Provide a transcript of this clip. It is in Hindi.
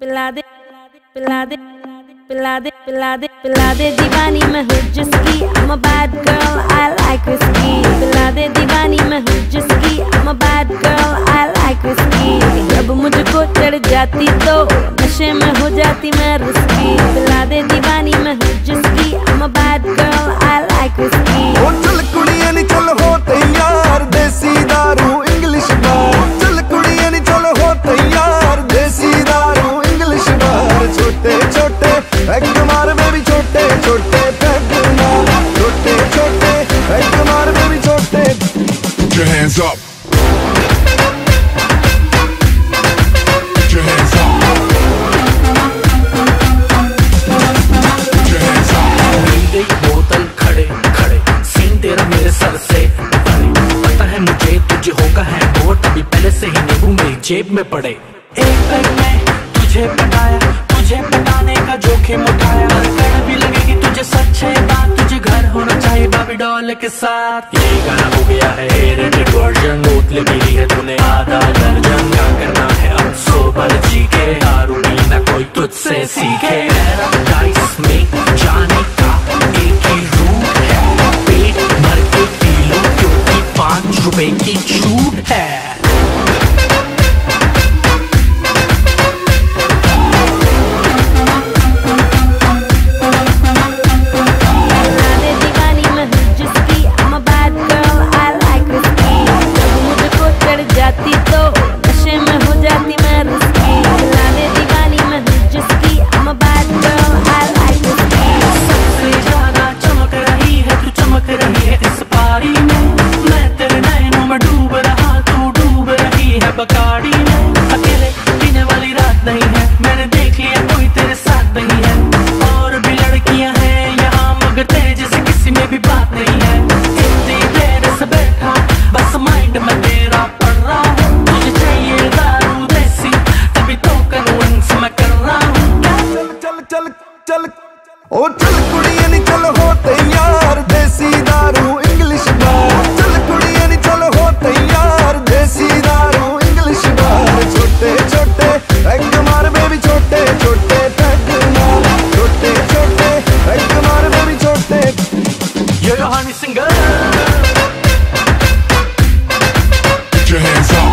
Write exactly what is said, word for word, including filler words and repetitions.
पिला दे पिला दे पिला दे पिला दे पिला दे दीवानी मैं हूँ जिसकी I'm a bad girl I like whiskey पिला दे दीवानी मैं हूँ जिसकी I'm a bad girl I like whiskey जब मुझको चढ़ जाती तो नशे में हो जाती मैं रिस्की पिला दे दीवानी मैं हूँ जिसकी I'm a bad girl I like whiskey ओ चल कुड़ियां नी चल हो तैयार देसी दारू इंग्लिश बार चल कुड़ियां नी चल हो तैयार देसी दारू इंग्लिश बार छोटे छोटे पैग मार बेबी छोटे छोटे पैग मार छोटे छोटे पैग मार बेबी छोटे Put your hands up. Put your hands up. Put your hands up. मिल गई बोतल खड़े खड़े सीन तेरा मेरे सर से परे पता है मुझे तुझे होगा है वोट अभी पहले से ही नींबू मेरी जेब में पड़े एक पैग में तुझे पटाया तुझे पटाने का जोखिम उठाया कर भी लगेगी तुझे सच्चे बात तुझे घर होना चाहिए बाबी डॉल के साथ ये गाना हो गया है रेटेड वर्जन बोतल पी ली है तूने आधा दर्जन क्या करना है अब सोबर जी के दारू पीना कोई तुझसे सीखे पैराडाइज में जाने का एक ही रूट है पेट भर के पी लो क्योंकि पांच रुपए की छूट है बकाड़ी में अकेले पीने वाली रात नहीं है मैंने देख लिया कोई तेरे साथ नहीं है और भी लड़कियां हैं यहाँ मगर तेरे जैसे किसी में भी बात नहीं है इतनी देर से बैठा बस माइंड में तेरा पड़ रहा हूँ तुझे चाहिए दारू देसी तभी तो कन्विंस मैं कर रहा हूँ चल चल चल चल ओ चल कुड़ियां नी चल हो तैयार देसी दारू इंग्लिश बार चल कुड़ियां नी चल हो तैयार देसी दारू इंग्लिश बार छोटे छोटे पैग मार बेबी छोटे छोटे पैग मार छोटे छोटे पैग मार बेबी छोटे ये honey singer Put your hands up.